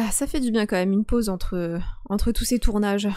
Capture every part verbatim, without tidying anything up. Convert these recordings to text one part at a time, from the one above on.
Ah, ça fait du bien quand même, une pause entre, entre tous ces tournages.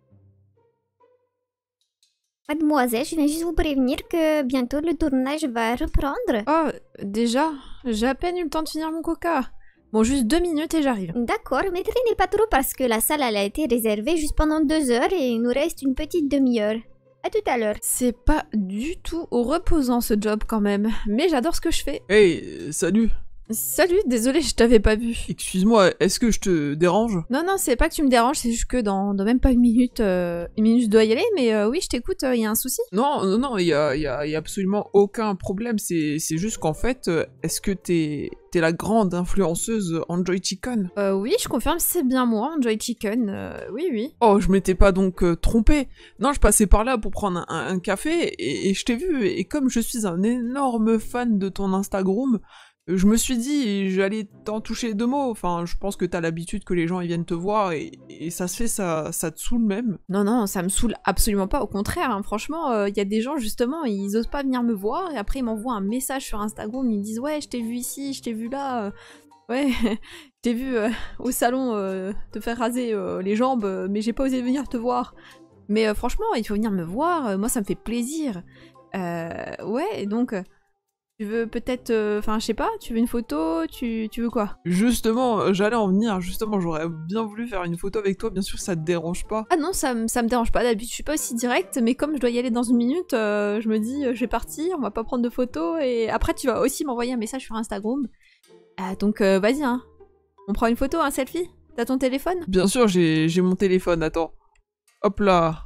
Mademoiselle, je viens juste vous prévenir que bientôt le tournage va reprendre. Oh, déjà? J'ai à peine eu le temps de finir mon coca. Bon, juste deux minutes et j'arrive. D'accord, mais traînez pas trop parce que la salle elle a été réservée juste pendant deux heures et il nous reste une petite demi-heure. À tout à l'heure. C'est pas du tout reposant ce job quand même, mais j'adore ce que je fais. Hey, salut. Salut, désolé, je t'avais pas vu. Excuse-moi, est-ce que je te dérange? Non, non, c'est pas que tu me déranges, c'est juste que dans, dans même pas une minute, euh, une minute je dois y aller, mais euh, oui, je t'écoute, il euh, y a un souci? Non, non, non, il y a, y a- y a absolument aucun problème, c'est c'est juste qu'en fait, euh, est-ce que t'es t'es la grande influenceuse Enjoy Chicken? Euh, oui, je confirme, c'est bien moi, Enjoy Chicken, euh, oui, oui. Oh, je m'étais pas donc euh, trompé. Non, je passais par là pour prendre un, un- un café et, et je t'ai vu, et comme je suis un énorme fan de ton Instagram, je me suis dit, j'allais t'en toucher deux mots. Enfin, je pense que t'as l'habitude que les gens ils viennent te voir et, et ça se fait, ça, ça te saoule même. Non, non, ça me saoule absolument pas, au contraire, hein, franchement, il y a des gens, justement, ils osent pas venir me voir, et après ils m'envoient un message sur Instagram, ils me disent « Ouais, je t'ai vu ici, je t'ai vu là, euh, ouais, je t'ai vu euh, au salon euh, te faire raser euh, les jambes, euh, mais j'ai pas osé venir te voir. » Mais euh, franchement, il faut venir me voir, euh, moi ça me fait plaisir. Euh, ouais, donc... Tu veux peut-être... Enfin, euh, je sais pas, tu veux une photo, tu, tu veux quoi? Justement, euh, j'allais en venir, justement, j'aurais bien voulu faire une photo avec toi, bien sûr, ça te dérange pas. Ah non, ça, ça me dérange pas, d'habitude je suis pas aussi directe, mais comme je dois y aller dans une minute, euh, je me dis, euh, je vais partir, on va pas prendre de photos, et après tu vas aussi m'envoyer un message sur Instagram. Ah, donc euh, vas-y, hein. On prend une photo, un selfie? T'as ton téléphone? Bien sûr, j'ai j'ai mon téléphone, attends. Hop là.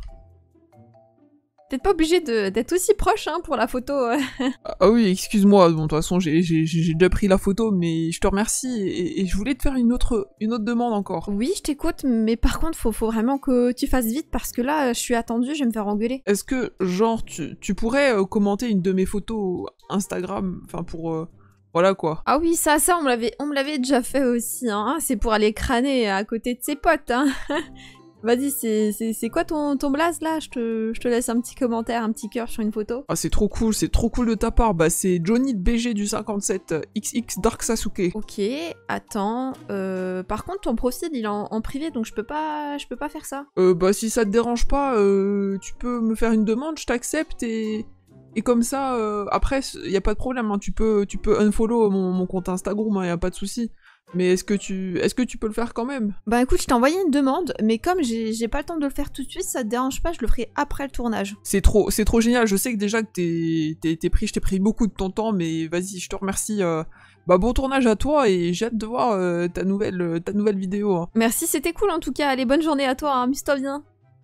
Peut-être pas obligé d'être aussi proche, hein, pour la photo. euh. Ah, ah oui, excuse-moi, bon, de toute façon, j'ai j'ai- j'ai déjà pris la photo, mais je te remercie, et, et je voulais te faire une autre, une autre demande encore. Oui, je t'écoute, mais par contre, faut, faut vraiment que tu fasses vite, parce que là, je suis attendue, je vais me faire engueuler. Est-ce que, genre, tu, tu pourrais euh, commenter une de mes photos Instagram, enfin pour... euh, voilà quoi. Ah oui, ça, ça, on me l'avait, on me l'avait déjà fait aussi, hein. C'est pour aller crâner à côté de ses potes, hein. Vas-y, c'est- c'est c'est quoi ton, ton blaze là? Je te, je te laisse un petit commentaire, un petit cœur sur une photo. Ah, c'est trop cool, c'est trop cool de ta part. Bah, c'est Johnny de B G du cinquante-sept, euh, X X Dark Sasuke. Ok, attends. Euh, par contre, ton profil il est en, en privé, donc je peux pas, je peux pas faire ça. Euh, bah, si ça te dérange pas, euh, tu peux me faire une demande, je t'accepte et... Et comme ça, euh, après, y a pas de problème, hein, tu peux, tu peux unfollow mon, mon compte Instagram, hein, y a pas de souci. Mais est-ce que tu, est-ce que tu peux le faire quand même? Bah écoute, je t'ai envoyé une demande, mais comme j'ai j'ai pas le temps de le faire tout de suite, ça te dérange pas, je le ferai après le tournage. C'est trop, c'est trop génial. Je sais que déjà que t'es, t'es, t'es pris, je t'ai pris beaucoup de ton temps, mais vas-y, je te remercie. euh, Bah bon tournage à toi et j'ai hâte de voir euh, ta nouvelle, euh, ta nouvelle vidéo. hein. Merci, c'était cool en tout cas. Allez, bonne journée à toi, hein. Amuse-toi bien.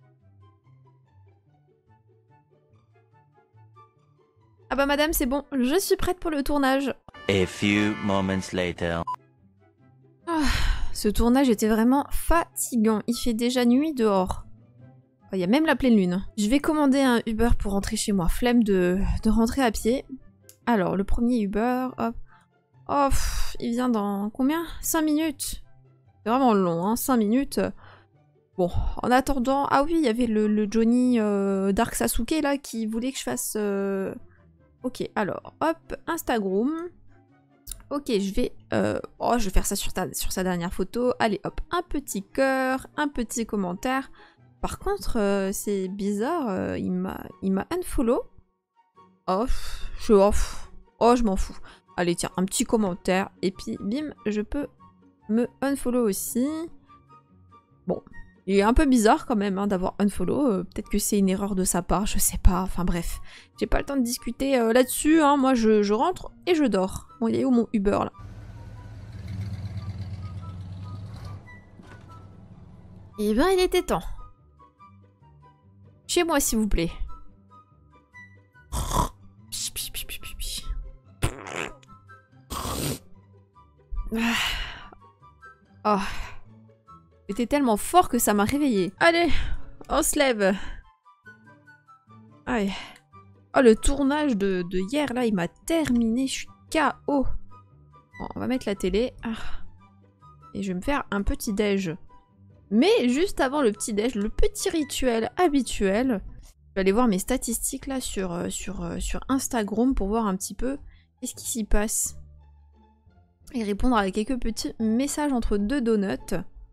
Ah bah madame, c'est bon, je suis prête pour le tournage. A few moments later. Ah, ce tournage était vraiment fatigant. Il fait déjà nuit dehors. Il y a même la pleine lune. Je vais commander un Uber pour rentrer chez moi. Flemme de, de rentrer à pied. Alors, le premier Uber, hop. Oh, pff, il vient dans combien? cinq minutes. C'est vraiment long, hein, cinq minutes. Bon, en attendant... Ah oui, il y avait le, le Johnny euh, Dark Sasuke, là, qui voulait que je fasse... euh, Ok, alors, hop, Instagram... Ok, je vais... Euh... Oh, je vais faire ça sur, ta... sur sa dernière photo. Allez, hop, un petit cœur, un petit commentaire. Par contre, euh, c'est bizarre, euh, il m'a il m'a unfollow. Oh, je off. Oh, je m'en fous. Allez, tiens, un petit commentaire. Et puis, bim, je peux me unfollow aussi. Bon, il est un peu bizarre quand même hein, d'avoir unfollow. Euh, Peut-être que c'est une erreur de sa part, je sais pas. Enfin bref, j'ai pas le temps de discuter euh, là-dessus. Hein. Moi, je, je rentre et je dors. Bon, il est où mon Uber là? Eh bien, il était temps. Chez moi, s'il vous plaît. Oh. C'était tellement fort que ça m'a réveillée. Allez, on se lève. Allez. Oh, le tournage de, de hier, là, il m'a terminé. Je suis K O. Bon, on va mettre la télé. Ah. Et je vais me faire un petit déj. Mais juste avant le petit déj, le petit rituel habituel, je vais aller voir mes statistiques là sur, euh, sur, euh, sur Instagram pour voir un petit peu qu'est-ce qui s'y passe. Et répondre à quelques petits messages entre deux donuts.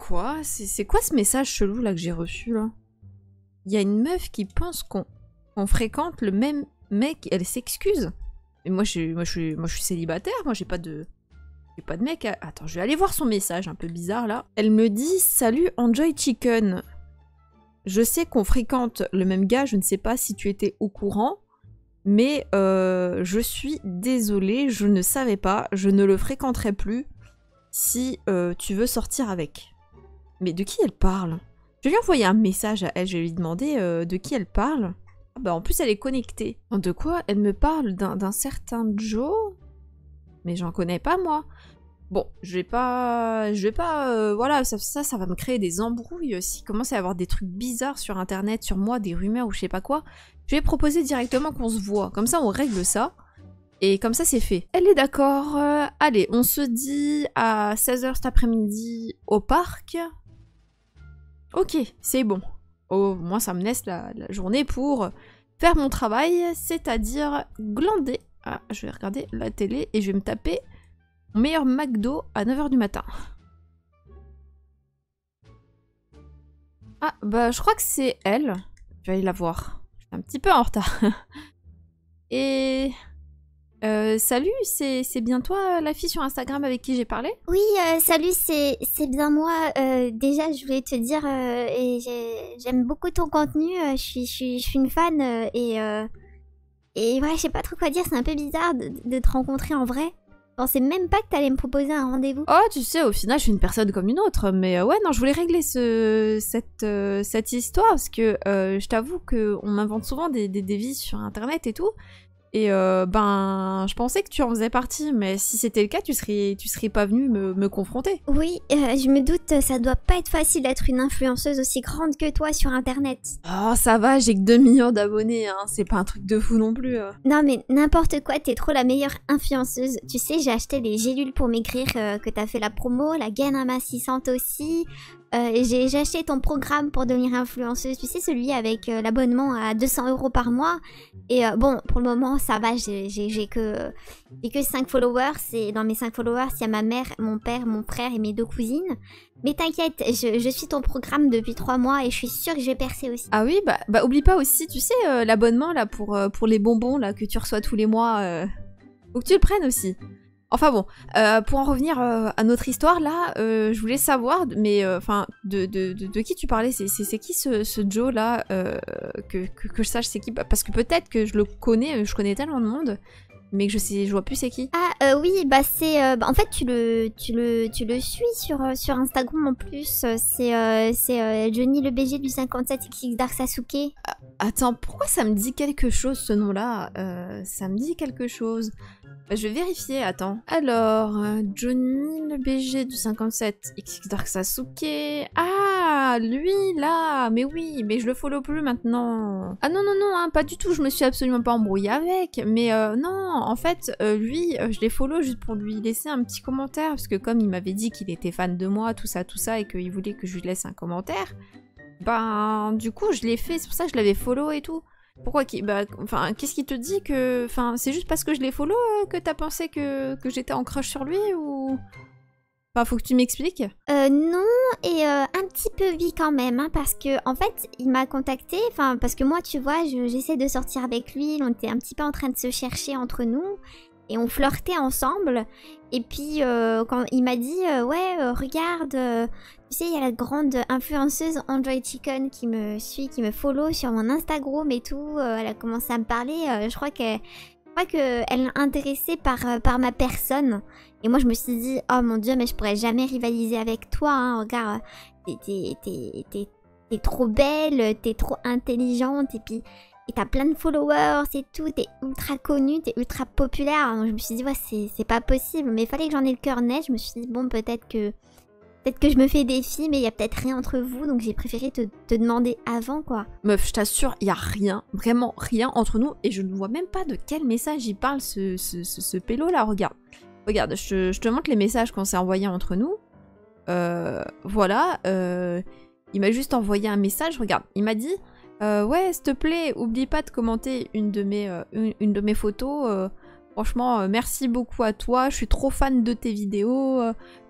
quoi? C'est quoi ce message chelou là que j'ai reçu là? Il y a une meuf qui pense qu'on qu'on fréquente le même mec, elle s'excuse. Mais moi je, moi, je suis, moi je suis célibataire, moi j'ai pas de... J'ai pas de mec. À... Attends, je vais aller voir son message un peu bizarre là. Elle me dit « Salut Enjoy Chicken. Je sais qu'on fréquente le même gars, je ne sais pas si tu étais au courant, mais euh, je suis désolée, je ne savais pas, je ne le fréquenterai plus si euh, tu veux sortir avec. » Mais de qui elle parle? Je lui ai envoyé un message à elle, je vais lui demander euh, de qui elle parle. Ah bah en plus elle est connectée. De quoi? Elle me parle d'un certain Joe? Mais j'en connais pas moi. Bon, je vais pas... Je vais pas... Euh, voilà, ça, ça, ça va me créer des embrouilles. S'il commence à y avoir des trucs bizarres sur internet, sur moi, des rumeurs ou je sais pas quoi, je vais proposer directement qu'on se voit. Comme ça on règle ça. Et comme ça c'est fait. Elle est d'accord. Euh, allez, on se dit à seize heures cet après-midi au parc. Ok, c'est bon. Au moins ça me laisse la, la journée pour faire mon travail, c'est-à-dire glander. Ah, je vais regarder la télé et je vais me taper mon meilleur McDo à neuf heures du matin. Ah, bah je crois que c'est elle. Je vais aller la voir. Je suis un petit peu en retard. Et... Euh, salut, c'est bien toi la fille sur Instagram avec qui j'ai parlé? Oui, euh, salut, c'est bien moi. Euh, déjà, je voulais te dire, euh, et j'aime beaucoup ton contenu, euh, je suis, je suis, je suis une fan, euh, et, euh, et ouais, je sais pas trop quoi dire, c'est un peu bizarre de, de te rencontrer en vrai. Je pensais même pas que t'allais me proposer un rendez-vous. Oh, tu sais, au final, je suis une personne comme une autre, mais euh, ouais, non, je voulais régler ce, cette, euh, cette histoire, parce que euh, je t'avoue qu'on m'invente souvent des, des, des vies sur Internet et tout. Et euh, ben, je pensais que tu en faisais partie, mais si c'était le cas, tu serais, tu serais pas venu me, me confronter. Oui, euh, je me doute, ça doit pas être facile d'être une influenceuse aussi grande que toi sur Internet. Oh, ça va, j'ai que deux millions d'abonnés, hein, c'est pas un truc de fou non plus. Euh. Non mais n'importe quoi, t'es trop la meilleure influenceuse. Tu sais, j'ai acheté les gélules pour maigrir euh, que t'as fait la promo, la gaine amincissante aussi. Euh, j'ai acheté ton programme pour devenir influenceuse, tu sais, celui avec euh, l'abonnement à deux cents euros par mois. Et euh, bon, pour le moment, ça va, j'ai que, j'ai que cinq followers. Et dans mes cinq followers, il y a ma mère, mon père, mon frère et mes deux cousines. Mais t'inquiète, je, je suis ton programme depuis trois mois et je suis sûre que je vais percer aussi. Ah oui, bah, bah oublie pas aussi, tu sais, euh, l'abonnement là pour, euh, pour les bonbons là que tu reçois tous les mois. Euh... Faut que tu le prennes aussi. Enfin bon, euh, pour en revenir euh, à notre histoire là, euh, je voulais savoir, mais enfin, euh, de, de, de, de qui tu parlais? C'est qui ce, ce Joe là euh, que, que, que je sache c'est qui? Parce que peut-être que je le connais, je connais tellement de monde, mais que je sais, je vois plus c'est qui. Ah euh, oui, bah c'est, euh, bah, en fait tu le, tu le, tu le suis sur, euh, sur Instagram en plus. C'est, euh, c'est euh, Johnny le B G du cinquante-sept X X Dark Sasuke. Ah, attends, pourquoi ça me dit quelque chose ce nom-là? euh, Ça me dit quelque chose. Bah, je vais vérifier, attends. Alors, euh, Johnny le B G du cinquante-sept X X Dark Sasuke. Ah, lui là. Mais oui, mais je le follow plus maintenant. Ah non, non, non, hein, pas du tout. Je me suis absolument pas embrouillée avec. Mais euh, non, en fait, euh, lui, euh, je l'ai follow juste pour lui laisser un petit commentaire. Parce que comme il m'avait dit qu'il était fan de moi, tout ça, tout ça, et qu'il voulait que je lui laisse un commentaire, ben, du coup, je l'ai fait. C'est pour ça que je l'avais follow et tout. Pourquoi qui, bah, enfin, qu'est-ce qui te dit que, enfin, c'est juste parce que je l'ai follow euh, que t'as pensé que, que j'étais en crush sur lui ou, enfin, faut que tu m'expliques. Euh, non, et euh, un petit peu oui quand même, hein, parce que en fait, il m'a contacté, enfin, parce que moi, tu vois, j'essaie de sortir avec lui, on était un petit peu en train de se chercher entre nous. Et on flirtait ensemble. Et puis, euh, quand il m'a dit, euh, ouais, euh, regarde, euh, tu sais, il y a la grande influenceuse Enjoy Chicken qui me suit, qui me follow sur mon Instagram et tout. Euh, elle a commencé à me parler. Euh, je crois qu'elle qu'elle est intéressée par, euh, par ma personne. Et moi, je me suis dit, oh mon Dieu, mais je pourrais jamais rivaliser avec toi. Hein. Regarde, t'es trop belle, t'es trop intelligente. Et puis... Et t'as plein de followers et tout, t'es ultra connue, t'es ultra populaire. Donc je me suis dit, ouais, c'est pas possible. Mais il fallait que j'en ai le cœur net. Je me suis dit, bon, peut-être que peut-être que je me fais des filles, mais il y a peut-être rien entre vous. Donc j'ai préféré te, te demander avant, quoi. Meuf, je t'assure, il y a rien, vraiment rien entre nous. Et je ne vois même pas de quel message il parle, ce, ce, ce, ce pélo-là. Regarde, regarde, je, je te montre les messages qu'on s'est envoyés entre nous. Euh, voilà, euh, il m'a juste envoyé un message. Regarde, il m'a dit... Euh, ouais, s'il te plaît, oublie pas de commenter une de mes, euh, une, une de mes photos. Euh, franchement, euh, merci beaucoup à toi. Je suis trop fan de tes vidéos. Euh,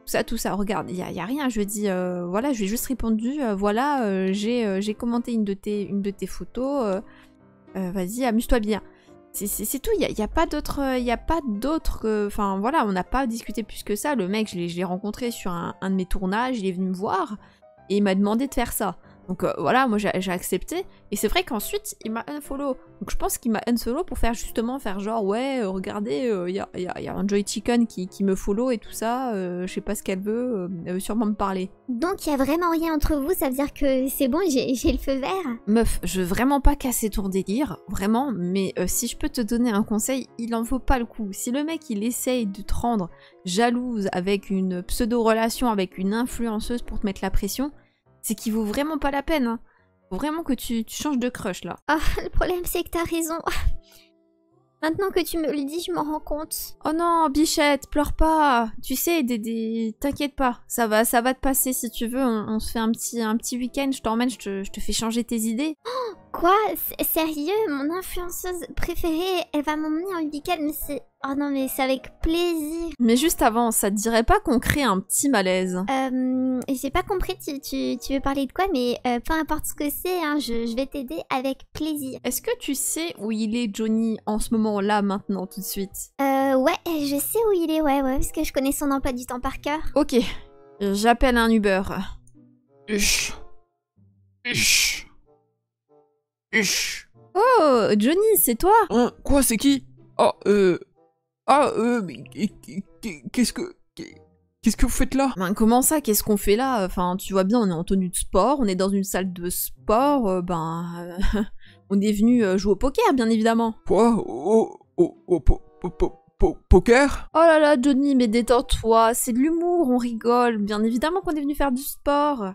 Tout ça, tout ça. Regarde, il y a, y a rien. Je lui ai dit, euh, voilà, je lui ai juste répondu, euh, voilà, euh, j'ai euh, j'ai commenté une de tes, une de tes photos. Euh, euh, Vas-y, amuse-toi bien. C'est tout, il n'y a, y a pas d'autre... Il a pas d'autre... Enfin, voilà, on n'a pas discuté plus que ça. Le mec, je l'ai rencontré sur un, un de mes tournages, il est venu me voir, et il m'a demandé de faire ça. Donc euh, voilà, moi j'ai accepté, et c'est vrai qu'ensuite, il m'a unfollow. Donc je pense qu'il m'a unfollow pour faire justement, faire genre, ouais, euh, regardez, il euh, y, a, y, a, y a Enjoy Chicken qui, qui me follow et tout ça, euh, je sais pas ce qu'elle veut, euh, elle veut sûrement me parler. Donc il y a vraiment rien entre vous, ça veut dire que c'est bon, j'ai le feu vert? Meuf, je veux vraiment pas casser ton délire, vraiment, mais euh, si je peux te donner un conseil, il en vaut pas le coup. Si le mec, il essaye de te rendre jalouse avec une pseudo-relation avec une influenceuse pour te mettre la pression, c'est qu'il vaut vraiment pas la peine. Hein. Faut vraiment que tu, tu changes de crush, là. Ah, le problème, c'est que t'as raison. Maintenant que tu me le dis, je m'en rends compte. Oh non, bichette, pleure pas. Tu sais, des, des... t'inquiète pas. Ça va, ça va te passer si tu veux. On, on se fait un petit, un petit week-end, je t'emmène, je te, je te fais changer tes idées. Oh, quoi? Sérieux? Mon influenceuse préférée, elle va m'emmener en week-end, mais c'est... Oh non, mais c'est avec plaisir. Mais juste avant, ça te dirait pas qu'on crée un petit malaise? Euh... J'ai pas compris, tu, tu, tu veux parler de quoi, mais euh, peu importe ce que c'est, hein, je, je vais t'aider avec plaisir. Est-ce que tu sais où il est, Johnny, en ce moment, là, maintenant, tout de suite? Euh, ouais, je sais où il est, ouais, ouais, parce que je connais son emploi du temps par cœur. Ok, j'appelle un Uber. Uch. Uch. Uch. Oh, Johnny, c'est toi? Hein, quoi, c'est qui? Oh, euh... Ah, euh, mais qu'est-ce que... Qu'est-ce que vous faites là? Ben comment ça, qu'est-ce qu'on fait là? Enfin, tu vois bien, on est en tenue de sport, on est dans une salle de sport, euh, ben... Euh, on est venu euh, jouer au poker, bien évidemment. Quoi? Au... Au... Au... po, po, po, po, poker? Oh là là, Johnny, mais détends-toi, c'est de l'humour, on rigole. Bien évidemment qu'on est venu faire du sport.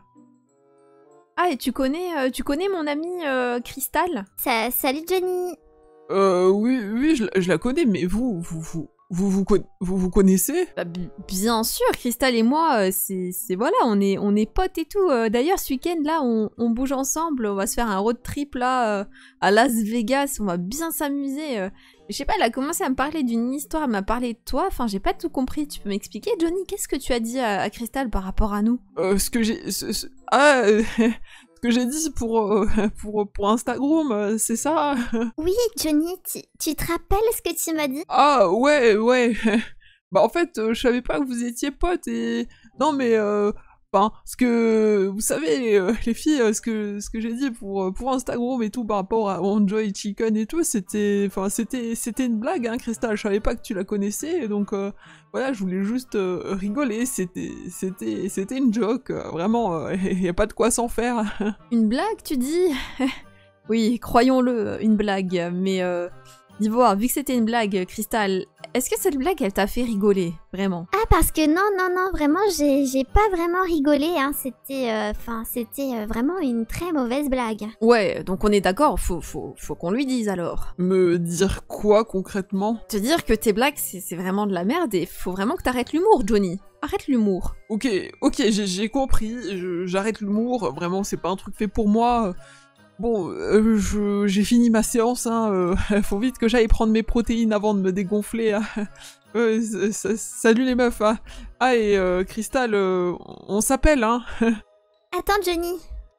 Ah, et tu connais, euh, tu connais mon amie euh, Crystal? Ça, salut Johnny. Euh, oui, oui, je, je la connais, mais vous, vous, vous, vous, vous, vous, vous connaissez? Bah, bien sûr, Crystal et moi, euh, c'est, voilà, on est, on est potes et tout. Euh, D'ailleurs, ce week-end, là, on, on bouge ensemble, on va se faire un road trip, là, euh, à Las Vegas, on va bien s'amuser. Euh. Je sais pas, elle a commencé à me parler d'une histoire, elle m'a parlé de toi, enfin, j'ai pas tout compris. Tu peux m'expliquer, Johnny, qu'est-ce que tu as dit à, à Crystal par rapport à nous? Euh, ce que j'ai... Ce, ce, ah... Euh, ce que j'ai dit pour, euh, pour, pour Instagram, euh, c'est ça? Oui, Johnny, tu, tu te rappelles ce que tu m'as dit? Ah, ouais, ouais. Bah, en fait, euh, je savais pas que vous étiez potes et... Non, mais... Euh... Enfin, ce que... Vous savez, euh, les filles, euh, ce que, ce que j'ai dit pour, pour Instagram et tout, par rapport à Enjoy Chicken et tout, c'était... Enfin, c'était c'était une blague, hein, Crystal. Je savais pas que tu la connaissais, donc... Euh, voilà, je voulais juste euh, rigoler. C'était c'était c'était une joke. Euh, vraiment, il euh, y a pas de quoi s'en faire. Une blague, tu dis? Oui, croyons-le, une blague. Mais... Euh... Dis-moi, vu que c'était une blague, Crystal, est-ce que cette blague, elle t'a fait rigoler, vraiment? Ah, parce que non, non, non, vraiment, j'ai pas vraiment rigolé, hein, c'était, enfin, euh, c'était euh, vraiment une très mauvaise blague. Ouais, donc on est d'accord, faut, faut, faut qu'on lui dise alors. Me dire quoi, concrètement? Te dire que tes blagues, c'est vraiment de la merde et faut vraiment que t'arrêtes l'humour, Johnny. Arrête l'humour. Ok, ok, j'ai compris, j'arrête l'humour, vraiment, c'est pas un truc fait pour moi. Bon, euh, j'ai fini ma séance, hein, euh, faut vite que j'aille prendre mes protéines avant de me dégonfler. Hein. Euh, salut les meufs, hein. Ah, et euh, Crystal, euh, on s'appelle, hein. Attends, Johnny.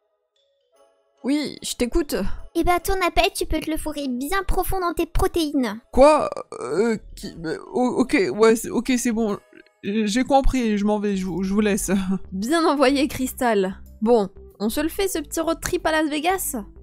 Oui, je t'écoute. Eh bah, ton appel, tu peux te le fourrer bien profond dans tes protéines. Quoi? euh, qui, oh, ok, ouais, ok, c'est bon. J'ai compris, je m'en vais, je, je vous laisse. Bien envoyé, Crystal. Bon. On se le fait ce petit road trip à Las Vegas?